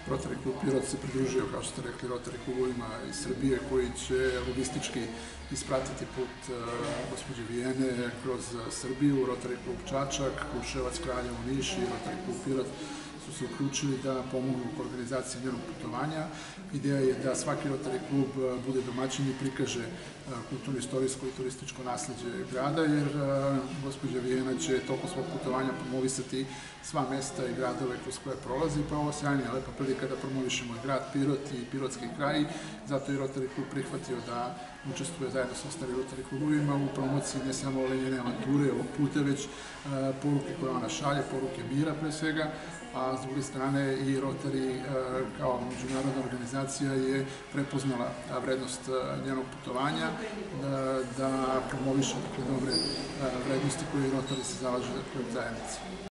Rotary klub Pirot se pridružio, kao što ste rekli, Rotary klubovima iz Srbije koji će logistički ispratiti put gospođe Vijene kroz Srbiju. Rotary klub Čačak, Kruševac, Kraljevo, Niš i Rotary klub Pirot su se uključili da pomognu u organizaciji njenog putovanja. Ideja je da svaki Rotary klub bude domaćin i prikaže kulturno, istorijsko i turističko nasleđe grada, jer gospođa Vijena će tokom svog putovanja promovisati sva mesta i gradove kroz koje prolazi, pa ovo sjajna je lepa prilika da promovišemo i grad Pirot i pirotski kraj. Zato je Rotary klub prihvatio da učestvuje zajedno sa ostalim Rotary klubovima u promociji ne samo njene avanture ovog puta, već poruke koje ona šalje, poruke mira pre svega, a s druge strane i Rotary kao međunarodna organizacija je prepoznala vrednost njenog putovanja, da promoviše dobre vrednosti koje Rotary se zalaže pred zajednici.